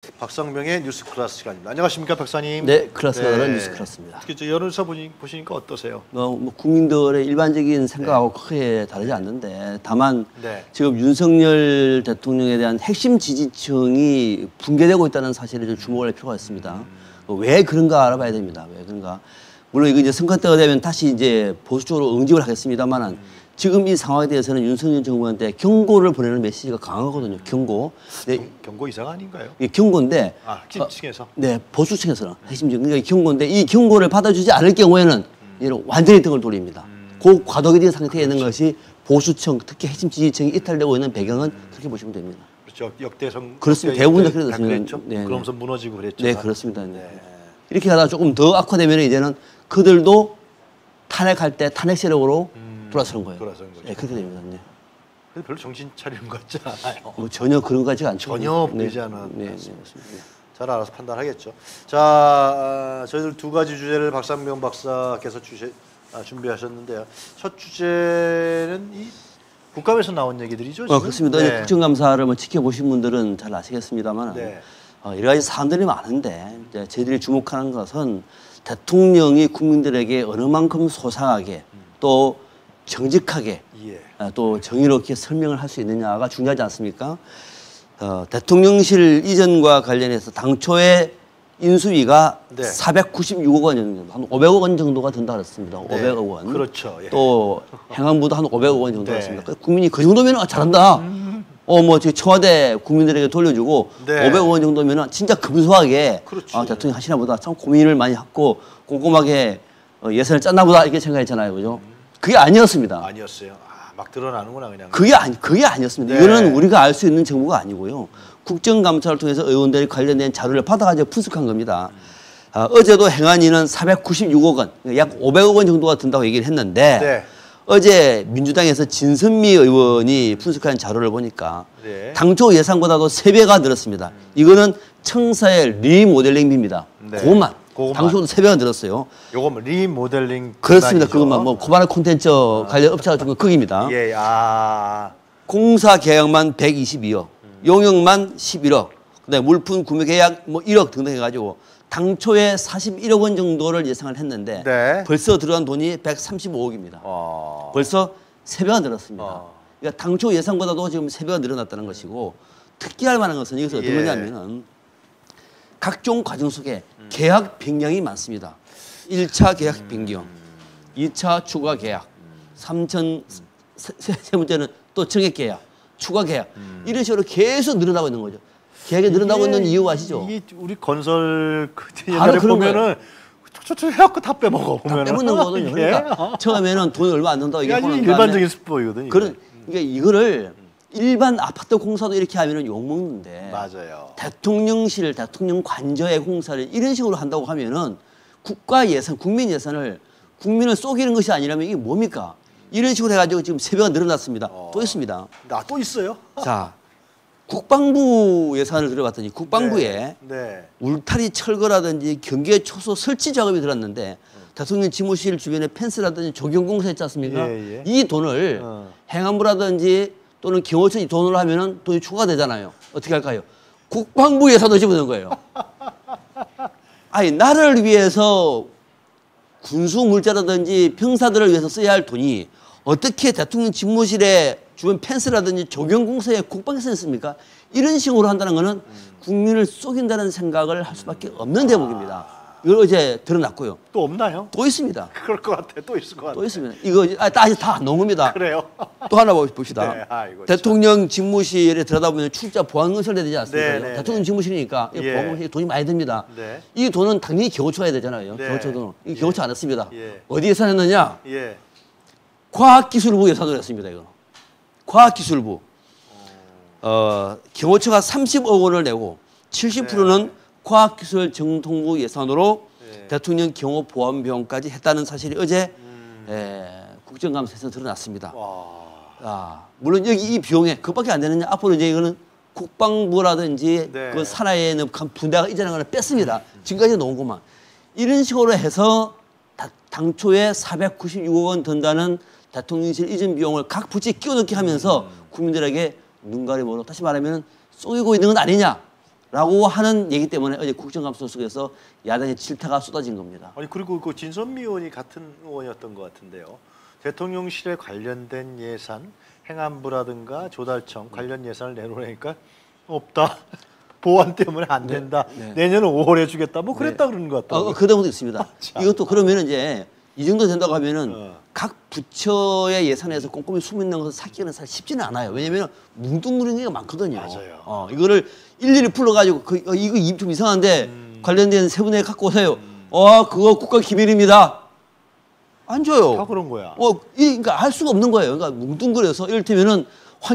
박상명의 뉴스 클래스 시간입니다. 안녕하십니까 박사님. 네, 클래스가 뉴스 클래스입니다. 특히 저 여론조사 보시니까 어떠세요? 뭐 국민들의 일반적인 생각하고 크게 다르지 않는데 다만 지금 윤석열 대통령에 대한 핵심 지지층이 붕괴되고 있다는 사실에 좀 주목을 할 필요가 있습니다. 왜 그런가 알아봐야 됩니다. 왜 그런가? 물론 이거 이제 선거 때가 되면 다시 이제 보수 쪽으로 응집을 하겠습니다만은 지금 이 상황에 대해서는 윤석열 정부한테 경고를 보내는 메시지가 강하거든요. 경고. 네. 경고 이상 아닌가요? 이 경고인데. 핵심층에서. 네, 보수층에서는 핵심적. 그러니까 경고인데 이 경고를 받아주지 않을 경우에는 이런 완전히 등을 돌립니다. 그 과도기 된 상태에 있는 것이 보수층, 특히 핵심 지지층이 이탈되고 있는 배경은 그렇게 보시면 됩니다. 그렇죠. 역대성. 그렇습니다. 대부분 다 그랬습니다. 네, 그러면서 무너지고 그랬죠. 네, 그렇습니다. 네. 이렇게 가다가 조금 더 악화되면 이제는 그들도 탄핵할 때 탄핵 세력으로 돌아서는 거예요. 돌아서는 거죠. 네, 그렇게 됩니다. 네. 근데 별로 정신 차리는 것 같지 않아요. 뭐 전혀 그런 것 같지가 않죠. 전혀 보이지 않은. 네, 맞습니다. 잘 알아서 판단하겠죠. 자, 저희들 두 가지 주제를 박상명 박사께서 준비하셨는데요. 첫 주제는 이 국감에서 나온 얘기들이죠. 지금? 그렇습니다. 네. 국정감사를 뭐 지켜보신 분들은 잘 아시겠습니다만 여러 가지 사안들이 많은데 이제 저희들이 주목하는 것은 대통령이 국민들에게 어느 만큼 소상하게 또 정직하게 또 정의롭게 설명을 할 수 있느냐가 중요하지 않습니까? 대통령실 이전과 관련해서 당초에 인수위가 496억 원 정도, 한 500억 원 정도가 든다 그랬습니다. 500억 원. 그렇죠. 예. 또 행안부도 한 500억 원 정도 했습니다. 국민이 그 정도면 잘한다. 뭐 청와대 국민들에게 돌려주고 500억 원 정도면 진짜 근소하게 대통령 하시나 보다 참 고민을 많이 했고 꼼꼼하게 예산을 짰나 보다 이렇게 생각했잖아요. 그죠? 그게 아니었습니다. 아니었어요. 막 드러나는구나 그냥. 그게 아니었습니다. 이거는 우리가 알 수 있는 정보가 아니고요. 국정감사를 통해서 의원들이 관련된 자료를 받아가지고 분석한 겁니다. 어제도 행안위는 496억 원, 약 500억 원 정도가 든다고 얘기를 했는데 어제 민주당에서 진선미 의원이 분석한 자료를 보니까 당초 예상보다도 3배가 늘었습니다. 이거는 청사의 리모델링비입니다. 그것만. 당초도 3배가 늘었어요. 요거 리모델링. 그렇습니다. 그것만 뭐 코바나 콘텐츠 관련 업체가 준 거 거기입니다. 공사 계약만 122억, 용역만 11억, 그다음에 물품 구매 계약 뭐 1억 등등 해가지고 당초에 41억 원 정도를 예상을 했는데 벌써 들어간 돈이 135억입니다. 벌써 3배가 늘었습니다. 그러니까 당초 예상보다도 지금 3배가 늘어났다는 것이고 특기할 만한 것은 여기서 어떤 거냐면은 각종 과정 속에 계약 변경이 많습니다. 1차 계약 변경, 2차 추가 계약, 세 번째는 또 정액 계약, 추가 계약 이런 식으로 계속 늘어나고 있는 거죠. 계약이 늘어나고 있는 이유 아시죠? 이게 우리 건설 옛날에 보면은 저 해갖고 다 빼먹어 보면은. 다 빼먹는 거거든요. 그러니까 처음에는 돈이 얼마 안 든다고 이게 일반적인 수법이거든요. 그러니까 이거를 일반 아파트 공사도 이렇게 하면은 욕 먹는데. 맞아요. 대통령실, 대통령 관저의 공사를 이런 식으로 한다고 하면은 국가 예산, 국민 예산을 국민을 속이는 것이 아니라면 이게 뭡니까? 이런 식으로 해가지고 지금 3배가 늘어났습니다. 또 있습니다. 또 있어요? 자, 국방부 예산을 들어봤더니 국방부에 울타리 철거라든지 경계 초소 설치 작업이 들었는데 대통령 집무실 주변에 펜스라든지 조경공사 있지 않습니까? 이 돈을 행안부라든지 또는 경호처이 돈으로 하면은 돈이 추가되잖아요. 어떻게 할까요? 국방부 예산도 집어넣은 거예요. 아니, 나라를 위해서 군수 물자라든지 병사들을 위해서 써야 할 돈이 어떻게 대통령 집무실에 주변 펜스라든지 조경공사에 국방에서 했습니까? 이런 식으로 한다는 것은 국민을 속인다는 생각을 할 수밖에 없는 대목입니다. 이걸 어제 드러났고요. 또 없나요? 또 있습니다. 그럴 것 같아. 또 있을 것 같아. 또 있습니다. 이거 아직 다 안 나온 겁니다. 그래요? 또 하나 봅시다. 대통령 집무실에 들여다보면 출자 보안건설 해야 되지 않습니까? 대통령 집무실이니까 보안건설이 돈이 많이 듭니다. 이 돈은 당연히 경호처가 해야 되잖아요. 경호처 돈은. 이 경호처 안 했습니다. 어디 예산했느냐? 과학기술부 예산으로 했습니다. 이거. 과학기술부. 경호처가 30억 원을 내고 70%는 과학기술정통부 예산으로 대통령 경호보안병까지 했다는 사실이 어제 국정감사에서 드러났습니다. 물론 여기 이 비용에 그것밖에 안 되느냐? 앞으로 이제 이거는 국방부라든지 그 산하에 분대가 이전한 거는 뺐습니다. 지금까지 놓은 것만. 이런 식으로 해서 당초에 496억 원 든다는 대통령실 이전 비용을 각 부처에 끼워넣게 하면서 국민들에게 눈 가리모로 다시 말하면 속이고 있는 건 아니냐라고 라고 하는 얘기 때문에 어제 국정감사 속에서 야당의 질타가 쏟아진 겁니다. 아니 그리고 그 진선미 의원이 같은 의원이었던 것 같은데요. 대통령실에 관련된 예산, 행안부라든가 조달청 관련 예산을 내놓으니까 없다. 보안 때문에 안 된다. 내년은 5월에 주겠다. 뭐 그랬다 그러는 것 같아요. 그 경우도 있습니다. 이것도 그러면 이제 이 정도 된다고 하면은 각 부처의 예산에서 꼼꼼히 숨있는 것을 찾기는 사실 쉽지는 않아요. 왜냐하면 뭉뚱그린 게 많거든요. 맞아요. 이거를 일일이 풀어가지고 이거 좀 이상한데 관련된 세분에 갖고 오세요. 그거 국가 기밀입니다. 안 줘요. 다 그런 거야. 그러니까 할 수가 없는 거예요. 그러니까 뭉뚱그려서 이를테면은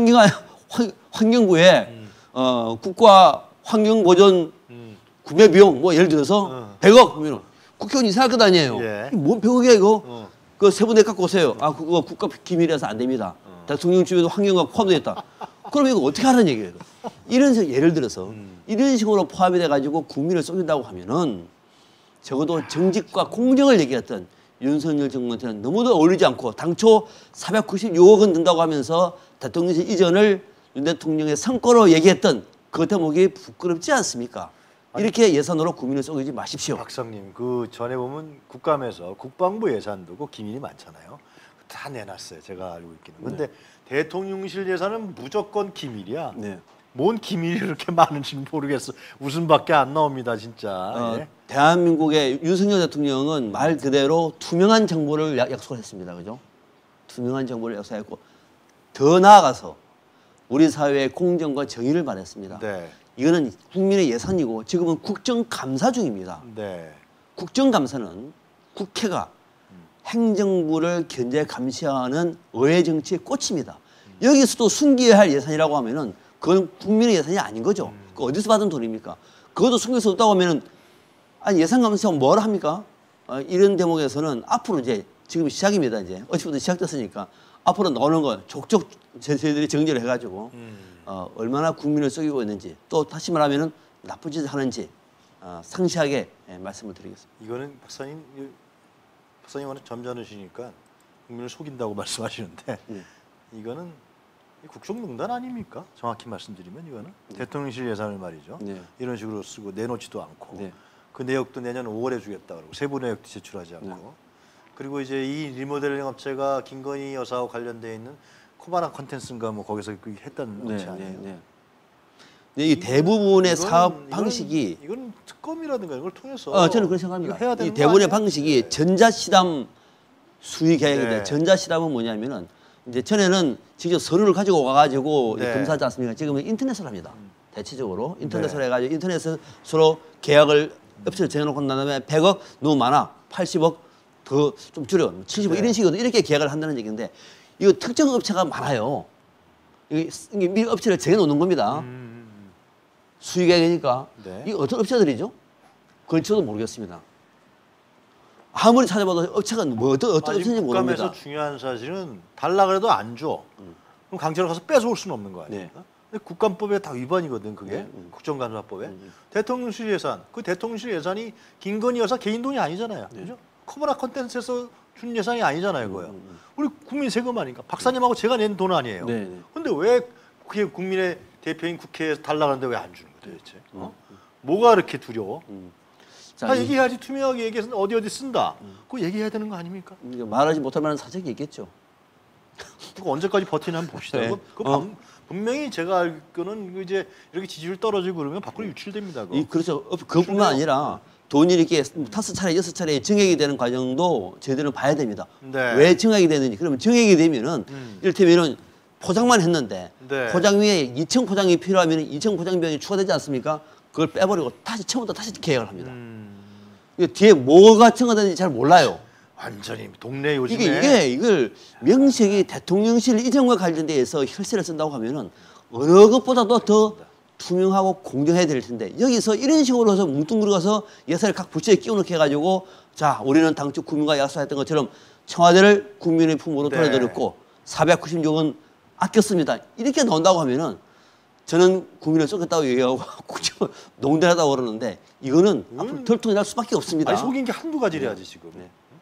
환경부에 국가 환경 보전 구매 비용 뭐 예를 들어서 100억 하면은 국회의원 이사할 것 아니에요. 예. 뭔 100억이야 이거? 그 세분에 갖고 오세요. 그거 국가 기밀이라서 안 됩니다. 대통령 주변도 환경과 포함되어 있다. 그럼 이거 어떻게 하라는 얘기예요? 이런 식으로 예를 들어서 이런 식으로 포함이 돼가지고 국민을 속인다고 하면은 적어도 정직과 공정을 얘기했던 윤석열 정부한테는 너무도 어울리지 않고 당초 496억 원 든다고 하면서 대통령실 이전을 윤 대통령의 성과로 얘기했던 그 대목이 부끄럽지 않습니까? 이렇게 예산으로 국민을 속이지 마십시오. 박사님, 그 전에 보면 국감에서 국방부 예산도 그 기밀이 많잖아요. 다 내놨어요. 제가 알고 있기는. 근데 대통령실 예산은 무조건 기밀이야. 네. 뭔 기밀이 이렇게 많은지는 모르겠어. 웃음밖에 안 나옵니다, 진짜. 예. 대한민국의 윤석열 대통령은 말 그대로 투명한 정보를 약속을 했습니다. 그죠? 투명한 정보를 약속했고 더 나아가서 우리 사회의 공정과 정의를 말했습니다. 네. 이거는 국민의 예산이고 지금은 국정감사 중입니다. 네. 국정감사는 국회가 행정부를 견제 감시하는 의회 정치의 꽃입니다. 여기서도 숨겨야 할 예산이라고 하면은 그건 국민의 예산이 아닌 거죠. 그 어디서 받은 돈입니까? 그것도 숨길 수 없다고 하면은 아니 예산 감사가 뭘 합니까? 이런 대목에서는 앞으로 이제 지금 시작입니다. 이제 어찌부터 시작됐으니까 앞으로 나오는 건 족족 저희들이 정리를 해가지고 얼마나 국민을 속이고 있는지 또 다시 말하면은 나쁜 짓을 하는지 상세하게 말씀을 드리겠습니다. 이거는 박사님은 점잖으시니까 국민을 속인다고 말씀하시는데 이거는 국정농단 아닙니까? 정확히 말씀드리면 이거는 대통령실 예산을 말이죠. 이런 식으로 쓰고 내놓지도 않고 그 내역도 내년 5월에 주겠다 그러고 세부 내역도 제출하지 않고 그리고 이제 이 리모델링 업체가 김건희 여사와 관련돼 있는 코바나 컨텐츠인가 뭐 거기서 했던 업체 아니에요? 이 대부분의 사업 방식이 이건 특검이라든가 이걸 통해서 저는 그렇게 생각합니다. 해야 되는 이 대부분의 거 방식이 전자시담 수의 계획인데 전자시담은 뭐냐면은 이제 전에는 직접 서류를 가지고 와가지고 검사하지 않습니까? 지금은 인터넷으로 합니다. 대체적으로 인터넷으로 해가지고 인터넷으로 계약을 업체를 정해놓고 난 다음에 100억 너무 많아 80억 더 좀 줄여 70억 이런 식으로 이렇게 계약을 한다는 얘기인데 이거 특정 업체가 많아요. 이게 미리 업체를 정해놓는 겁니다. 수의 계획이니까 이 어떤 업체들이죠? 그건 저도 모르겠습니다. 아무리 찾아봐도 업체가 뭐 어떤 업체인지 모릅니다. 국감에서 중요한 사실은 달라 그래도 안 줘. 그럼 강제로 가서 뺏어올 수는 없는 거 아닙니까? 근데 국감법에 다 위반이거든 그게 국정감사법에. 대통령실 예산, 그 대통령실 예산이 김건희 여사 개인 돈이 아니잖아요. 그죠? 코바나 컨텐츠에서 준 예산이 아니잖아요, 그거요. 우리 국민 세금 아닌가? 박사님하고 제가 낸 돈 아니에요. 근데 왜 그게 국민의 대표인 국회에서 달라는데 왜 안 주는 거예요, 도대체? 뭐가 그렇게 두려워? 다 얘기해야지 투명하게 얘기해서 어디 쓴다. 그거 얘기해야 되는 거 아닙니까? 말하지 못할 만한 사정이 있겠죠. 그거 언제까지 버티나 한번 봅시다. 분명히 제가 알기로는 이제 이렇게 지지율 떨어지고 그러면 밖으로 유출됩니다. 그렇죠. 그것뿐만 아니라 돈이 이렇게 5차례, 6차례 증액이 되는 과정도 저희들은 봐야 됩니다. 왜 증액이 되는지. 그러면 증액이 되면은 이를테면은 포장만 했는데 포장 위에 2층 포장이 필요하면 2층 포장비용이 추가되지 않습니까? 그걸 빼버리고 다시 처음부터 다시 계약을 합니다. 뒤에 뭐가 첨가되는지 잘 몰라요. 완전히 동네 요즘에 이걸 명식이 대통령실 이전과 관련돼서 혈세를 쓴다고 하면은 어느 것보다도 더 투명하고 공정해야 될 텐데 여기서 이런 식으로 해서 뭉뚱그려서 예산을 각 부처에 끼워넣게 해가지고 자 우리는 당초 국민과 약속했던 것처럼 청와대를 국민의 품으로 돌려드렸고 496억 원 아꼈습니다. 이렇게 나온다고 하면은 저는 국민을 쏘겠다고 얘기하고 국정 농단하다고 그러는데 이거는 앞으로 덜통이 날 수밖에 없습니다. 아니 속인 게 한두 가지래야지 지금.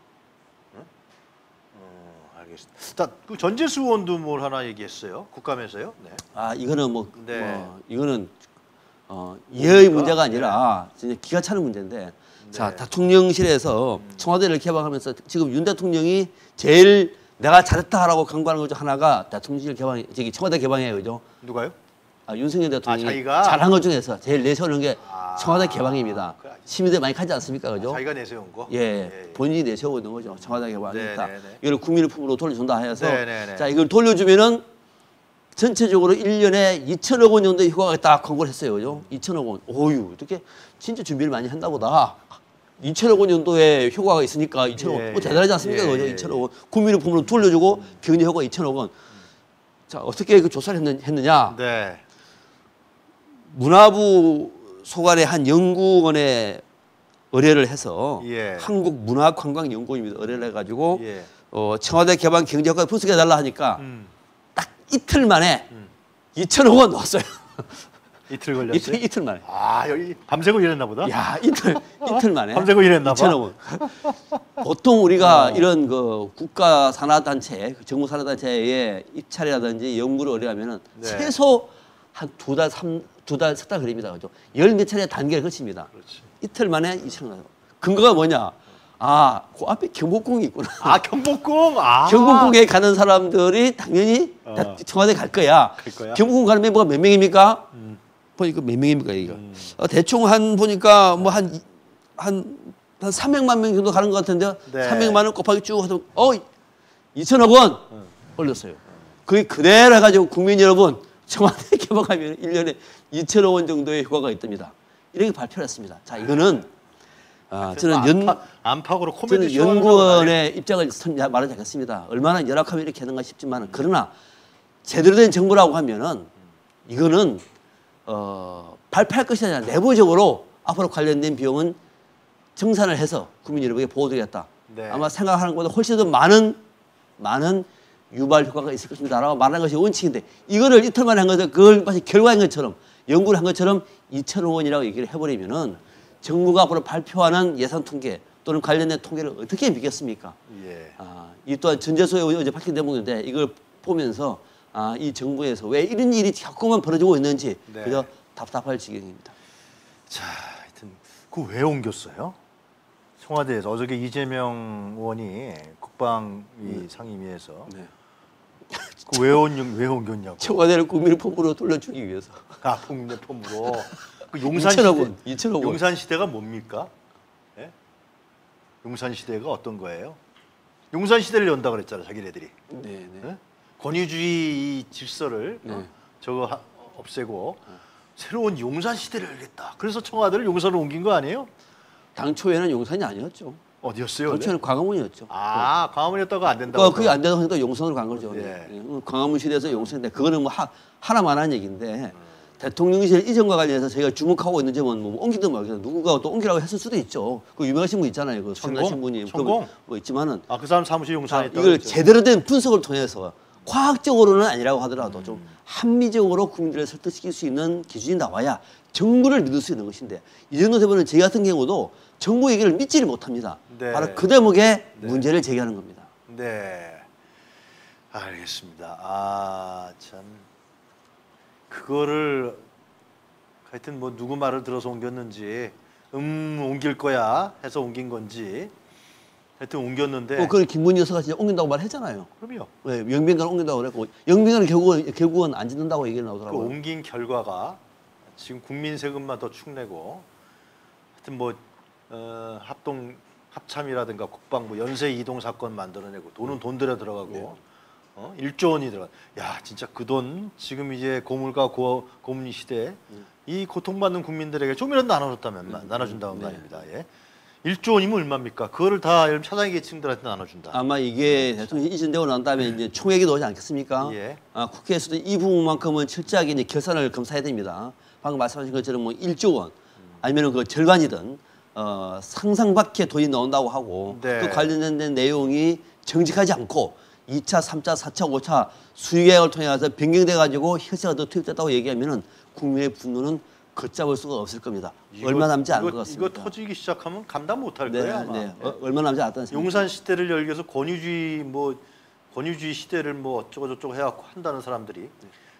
알겠습니다. 자, 그 전재수 의원도 뭘 하나 얘기했어요. 국감에서요. 이거는 이거는 예의 문제가 아니라 진짜 기가 차는 문제인데 자 대통령실에서 청와대를 개방하면서 지금 윤 대통령이 제일 내가 잘했다라고 강구하는 것 중 하나가 대통령실 개방, 저기 청와대 개방이에요, 그죠? 누가요? 윤석열 대통령이 자기가? 잘한 것 중에서 제일 내세우는 게 청와대 개방입니다. 시민들 많이 가지 않습니까, 그죠? 자기가 내세운 거? 예, 본인이 내세우고 있는 거죠. 청와대 개방이니까 네네네. 이걸 국민의 품으로 돌려준다 해서 네네네. 자 이걸 돌려주면은 전체적으로 1년에 2천억 원 정도의 효과가 딱 광고를 했어요, 그죠? 2천억 원. 오유, 어떻게 진짜 준비를 많이 했나 보다. 2천억 원 정도의 효과가 있으니까 2천억 원. 뭐 대단하지 않습니까, 그죠? 2천억 원. 국민의 품으로 돌려주고 경제 효과 2천억 원. 자 어떻게 그 조사를 했느냐? 네. 문화부 소관의 한 연구원에 의뢰를 해서 한국문화관광연구원입니다. 의뢰를 해가지고 청와대 개방 경제효과 분석해달라 하니까 딱 이틀 만에 2천억 원 넣었어요. 이틀 걸렸어요? 이틀 만에. 아 여기 밤새고 일했나 보다. 야 이틀 만에. 밤새고 일했나 봐. 2천억 원. 보통 우리가 이런 그 국가 산하단체, 정부 산하단체에 입찰이라든지 연구를 의뢰하면은 최소 한 두 달, 석 달 걸립니다. 그죠? 열 몇 차례 단계를 거칩니다. 그렇지. 이틀 만에 2천억 원. 근거가 뭐냐? 아, 그 앞에 경복궁이 있구나. 아 경복궁. 아. 경복궁에 가는 사람들이 당연히 다 청와대 갈 거야. 경복궁 가는 멤버가 몇 명입니까? 보니까 몇 명입니까 이거? 대충 한 보니까 뭐 한 300만 명 정도 가는 것 같은데 300만 원 곱하기 쭉 해서 2천억 원 올렸어요. 그게 그대로 해가지고 국민 여러분 청와대 개방하면 1년에 2천억 원 정도의 효과가 있답니다. 이렇게 발표를 했습니다. 자 이거는 저는 안팎으로 코미디 저는 연구원의 입장을 말하지 않겠습니다. 얼마나 열악하면 이렇게 하는가 싶지만 그러나 제대로 된 정부라고 하면은 이거는 발표할 것이 아니라 내부적으로 앞으로 관련된 비용은 정산을 해서 국민 여러분에게 보호드리겠다. 아마 생각하는 것보다 훨씬 더 많은 유발 효과가 있을 것입니다라고 말하는 것이 원칙인데 이거를 이틀 만에 한 것을 그걸 마치 결과인 것처럼 연구를 한 것처럼 2천억 원이라고 얘기를 해버리면은 정부가 앞으로 발표하는 예산 통계 또는 관련된 통계를 어떻게 믿겠습니까? 이 또한 전재소에 어제 밝힌 대목인데 이걸 보면서 이 정부에서 왜 이런 일이 자꾸만 벌어지고 있는지 그저 답답할 지경입니다. 자, 하여튼 그 왜 옮겼어요? 청와대에서 어저께 이재명 의원이 국방위 상임위에서 그 왜 옮겼냐고. 청와대를 국민의 품으로 돌려주기 위해서. 국민의 품으로. 그 2천억 원. 용산 시대가 뭡니까? 예? 용산 시대가 어떤 거예요? 용산 시대를 연다 그랬잖아, 자기네들이. 예? 권위주의 이 질서를 저거 없애고 새로운 용산 시대를 열겠다. 그래서 청와대를 용산으로 옮긴 거 아니에요? 당초에는 용산이 아니었죠. 어디였어요? 당초에는 광화문이었죠. 광화문이었다가 안 된다고. 그게 안 되다 보니까 용산으로 간 거죠. 광화문 시대에서 용산인데 그거는 뭐 하나만한 얘기인데 대통령실 이전과 관련해서 저희가 주목하고 있는 점은 뭐 옮기든 말든 누구가 또 옮기라고 했을 수도 있죠. 그 유명하신 분 있잖아요. 그 신부님. 천공? 뭐 있지만은 그 사람 사무실 용산에 있다고 이걸 그랬죠. 제대로 된 분석을 통해서 과학적으로는 아니라고 하더라도 좀 합리적으로 국민들을 설득시킬 수 있는 기준이 나와야 정부를 믿을 수 있는 것인데 이 정도 되면 저희 같은 경우도 정부 얘기를 믿지를 못합니다. 바로 그 대목에 문제를 제기하는 겁니다. 네, 알겠습니다. 참 그거를 하여튼 뭐 누구 말을 들어서 옮겼는지 옮길 거야 해서 옮긴 건지 하여튼 옮겼는데. 그걸 김문희 여사가 진짜 옮긴다고 말했잖아요. 그럼요. 네, 영빈관을 옮긴다고 그랬고 영빈관은 결국은 안 짓는다고 얘기를 나오더라고요. 그 옮긴 결과가 지금 국민 세금만 더 축내고 하여튼 뭐 합참이라든가 국방부 연쇄 이동 사건 만들어내고 돈은 돈들여 들어가고 1조 원이 들어가. 야 진짜 그 돈 지금 이제 고물가 고금리 시대에 이 고통받는 국민들에게 좀이라도 나눠줬다면 나눠준다는 거 아닙니다. 1조 원이면 얼마입니까? 그거를 다 차상위 계층들한테 나눠준다. 아마 이게 대통령이 이전되고 난 다음에 이제 총액이 나오지 않겠습니까? 국회에서도 이 부분만큼은 철저하게 이제 결산을 검사해야 됩니다. 방금 말씀하신 것처럼 뭐 1조 원 아니면 그 절반이든 상상 밖의 돈이 나온다고 하고 그 관련된 내용이 정직하지 않고 2차, 3차, 4차, 5차 수의계획을 통해서 변경돼 가지고 혈세가 더 투입됐다고 얘기하면은 국민의 분노는 걷잡을 수가 없을 겁니다. 얼마 남지 않은 것 같습니다. 이거 터지기 시작하면 감당 못할 거예요. 아마. 얼마 남지 않았다는 생각입니다. 용산 시대를 열기 위해서 권위주의 시대를 뭐 어쩌고 저쩌고 해갖고 한다는 사람들이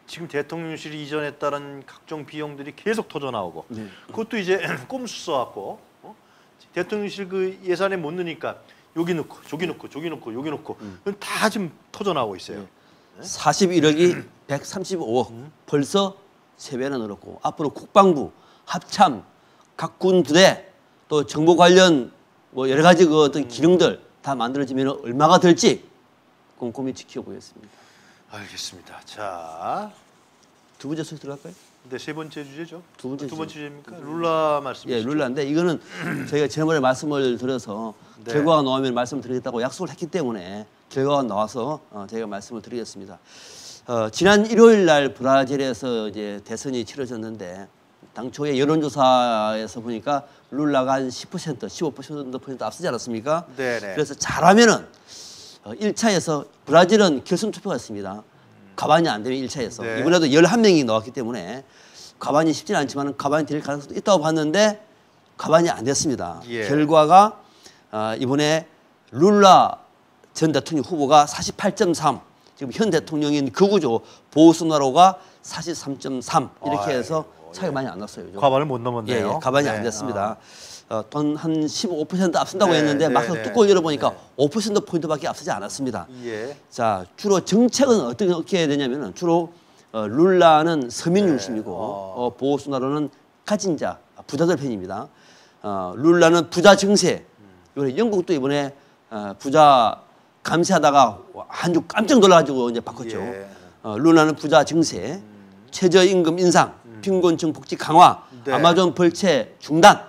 지금 대통령실 이전에 따른 각종 비용들이 계속 터져 나오고 네. 그것도 이제 꼼수 써갖고 대통령실 그 예산에 못 넣으니까 여기 넣고 저기 넣고 저기 넣고 여기 넣고 다 지금 터져 나오고 있어요. 41억이 135억 벌써 3배나 늘었고 앞으로 국방부, 합참, 각 군 부대 또 정보 관련 뭐 여러 가지 그 어떤 기능들 다 만들어지면 얼마가 될지 꼼꼼히 지켜보겠습니다. 알겠습니다. 자, 두 번째 소식 들어갈까요? 네, 세 번째 주제죠. 두 번째 주제입니까? 룰라 말씀이시죠? 예, 룰라인데 이거는 저희가 지난번에 말씀을 드려서 네. 결과가 나오면 말씀을 드리겠다고 약속을 했기 때문에 결과가 나와서 저희가 말씀을 드리겠습니다. 지난 일요일 날 브라질에서 이제 대선이 치러졌는데 당초에 여론조사에서 보니까 룰라가 한 10%, 15% 앞서지 않았습니까? 네네. 그래서 잘하면은 1차에서 브라질은 결선 투표가 있습니다. 가반이 안 되면 1차에서 네. 이번에도 11명이 나왔기 때문에 가반이 쉽지는 않지만 가반이 될 가능성도 있다고 봤는데 가반이 안 됐습니다. 예. 결과가 이번에 룰라 전 대통령 후보가 48.3, 지금 현 대통령인 극우죠 보우소나로가 43.3 이렇게 해서 차이가 많이 안 났어요. 과반을 못 넘었네요. 예, 가반이 네. 안 됐습니다. 돈 한 15% 앞선다고 네, 했는데 네, 막상 네. 뚜껑을 열어보니까 네. 5% 포인트밖에 앞서지 않았습니다. 예. 자, 주로 정책은 어떻게 해야 되냐면은 주로 룰라는 서민 네. 중심이고 보우소나로는 가진 자, 부자들 편입니다. 룰라는 부자 증세. 이번에 영국도 이번에 부자 감세하다가 한 주 깜짝 놀라가지고 이제 바꿨죠. 예. 룰라는 부자 증세, 최저임금 인상, 빈곤층 복지 강화, 네. 아마존 벌채 중단.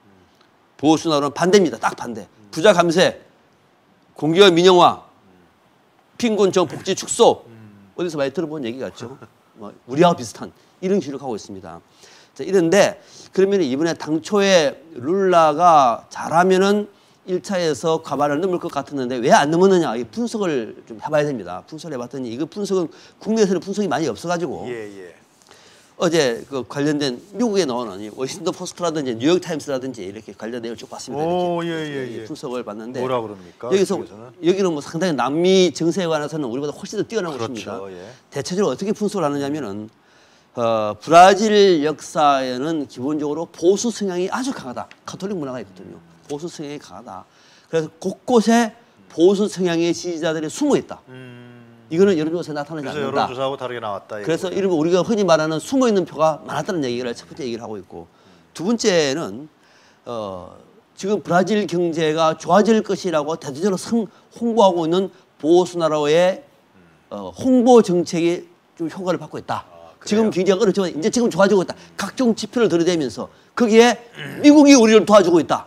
보수나로는 반대입니다. 딱 반대. 부자 감세, 공기업 민영화, 빈곤층 복지 축소. 어디서 많이 들어본 얘기 같죠. 뭐 우리하고 비슷한 이런 기록을 하고 있습니다. 자, 이런데 그러면 이번에 당초에 룰라가 잘하면은 1차에서 과반을 넘을 것 같았는데 왜 안 넘었느냐 이 분석을 좀 해봐야 됩니다. 분석을 해봤더니 이거 분석은 국내에서는 분석이 많이 없어가지고 예. 어제 그 관련된 미국에 나오는 이 워싱턴 포스트라든지 뉴욕 타임스라든지 이렇게 관련 내용을 쭉 봤습니다. 오, 이렇게 예. 분석을 봤는데 뭐라 그럽니까? 여기서 그쪽에서는? 여기는 뭐 상당히 남미 정세에 관해서는 우리보다 훨씬 더 뛰어난 그렇죠. 곳입니다. 예. 대체적으로 어떻게 분석을 하느냐면은 브라질 역사에는 기본적으로 보수 성향이 아주 강하다. 가톨릭 문화가 있거든요. 보수 성향이 강하다. 그래서 곳곳에 보수 성향의 지지자들이 숨어 있다. 이거는 여론조사에 나타나지 그래서 않는다. 여론조사하고 다르게 나왔다. 그래서 이거군요. 이러면 우리가 흔히 말하는 숨어 있는 표가 많았다는 얘기를 첫 번째 얘기를 하고 있고 두 번째는 지금 브라질 경제가 좋아질 것이라고 대대적으로 홍보하고 있는 보수나라의 홍보 정책이 좀 효과를 받고 있다. 지금 경제가 어렵지만 이제 지금 좋아지고 있다. 각종 지표를 들이대면서 거기에 미국이 우리를 도와주고 있다.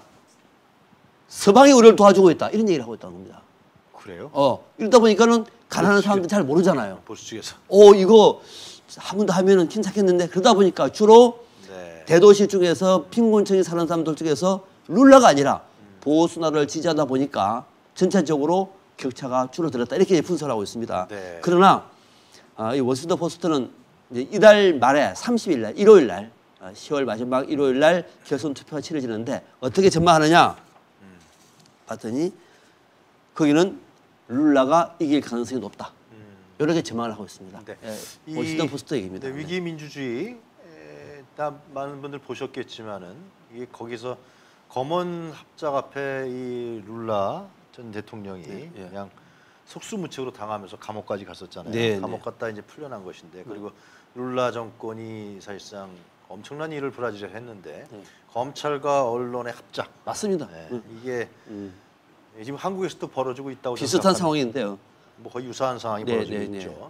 서방이 우리를 도와주고 있다. 이런 얘기를 하고 있다는 겁니다. 그래요? 이러다 보니까는 가난한 사람들 잘 모르잖아요. 보수 측에서. 이거 한 번 더 하면은 괜찮겠는데 그러다 보니까 주로 네. 대도시 쪽에서 빈곤층에 사는 사람들 쪽에서 룰라가 아니라 보수나라를 지지하다 보니까 전체적으로 격차가 줄어들었다 이렇게 분석을 하고 있습니다. 네. 그러나 이 워싱턴 포스트는 이제 이달 말에 30일 날 일요일 날 10월 마지막 일요일 날 결선 투표가 치러지는데 어떻게 전망하느냐 봤더니 거기는 룰라가 이길 가능성이 높다. 이렇게 전망을 하고 있습니다. 네. 예, 워싱턴 포스트 얘기입니다. 네, 위기 민주주의 다 많은 분들 보셨겠지만은 이게 거기서 검언 합작 앞에 이 룰라 전 대통령이 예. 그냥 속수무책으로 당하면서 감옥까지 갔었잖아요. 네, 감옥 갔다 이제 풀려난 것인데 그리고 룰라 정권이 사실상 엄청난 일을 브라질에 했는데 검찰과 언론의 합작 맞습니다. 네, 이게 지금 한국에서도 벌어지고 있다고 비슷한 생각합니다. 상황인데요. 뭐 거의 유사한 상황이 네, 벌어지고 네, 네. 있죠.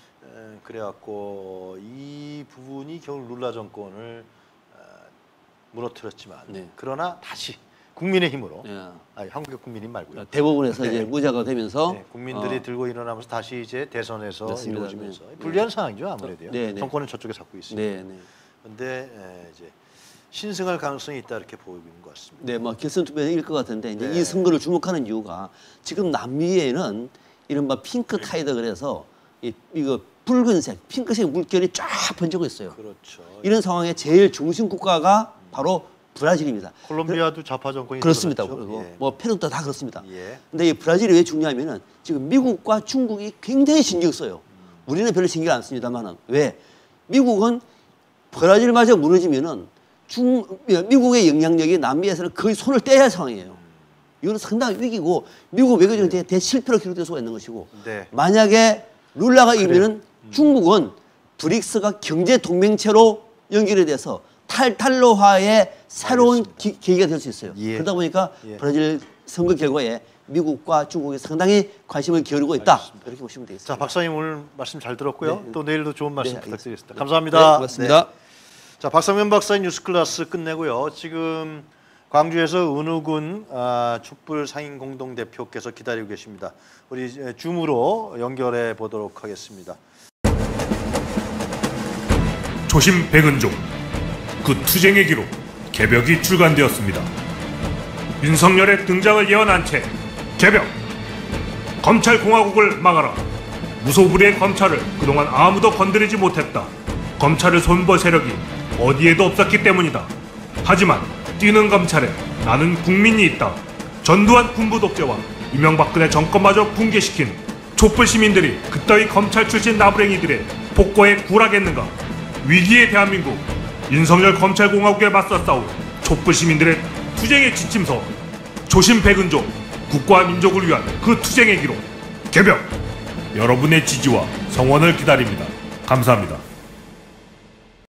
그래갖고 이 부분이 결국 룰라 정권을 무너뜨렸지만 네. 그러나 다시 국민의 힘으로 예. 아니 한국의 국민이 말고요. 대부분에서 네. 이제 무죄가 되면서 네, 국민들이 들고 일어나면서 다시 이제 대선에서 맞습니다. 이루어지면서 네. 불리한 상황이죠 아무래도요. 네, 네. 정권은 저쪽에 잡고 있으니까. 네, 네. 그런데 이제 신승할 가능성이 있다 이렇게 보이는 것 같습니다. 네, 뭐 결선 투표는 이길 것 같은데 이제 네. 이 선거를 주목하는 이유가 지금 남미에는 이른바 핑크 타이드 그래서 이거 붉은색, 핑크색 물결이 쫙 번지고 있어요. 그렇죠. 이런 상황에 제일 중심 국가가 바로 브라질입니다. 콜롬비아도 좌파 정권이 그렇습니다. 들어갔죠. 그리고 예. 뭐 페루도 다 그렇습니다. 예. 근데 이 브라질이 왜 중요하면은 지금 미국과 중국이 굉장히 신경 써요. 우리는 별로 신경 안 씁니다만은 왜? 미국은 브라질마저 무너지면은 미국의 영향력이 남미에서는 거의 손을 떼야 할 상황이에요. 이거는 상당히 위기고 미국 외교적인 대실패로 기록될 수가 있는 것이고 네. 만약에 룰라가 이기면은 중국은 브릭스가 경제 동맹체로 연결이 돼서 탈탈로화의 새로운 계기가 될 수 있어요. 예. 그러다 보니까 예. 브라질 선거 결과에 미국과 중국이 상당히 관심을 기울이고 있다. 알겠습니다. 이렇게 보시면 되겠습니다. 자, 박사님 오늘 말씀 잘 들었고요. 네. 또 내일도 좋은 말씀 네, 부탁드리겠습니다. 네, 감사합니다. 고맙습니다. 네. 자, 박상면 박사의 뉴스클래스 끝내고요. 지금 광주에서 은우군 촛불 상인 공동 대표께서 기다리고 계십니다. 우리 줌으로 연결해 보도록 하겠습니다. 조심 백은종 그 투쟁의 기록 개벽이 출간되었습니다. 윤석열의 등장을 예언한 채 개벽 검찰공화국을 막아라. 무소불위의 검찰을 그동안 아무도 건드리지 못했다. 검찰을 손볼 세력이 어디에도 없었기 때문이다. 하지만 뛰는 검찰에 나는 국민이 있다. 전두환 군부 독재와 이명박근혜 정권마저 붕괴시킨 촛불 시민들이 그따위 검찰 출신 나부랭이들의 복고에 굴하겠는가. 위기의 대한민국 윤석열 검찰공화국에 맞서 싸울 촛불 시민들의 투쟁의 지침서 조심 백은종 국가와 민족을 위한 그 투쟁의 기록 개벽 여러분의 지지와 성원을 기다립니다. 감사합니다.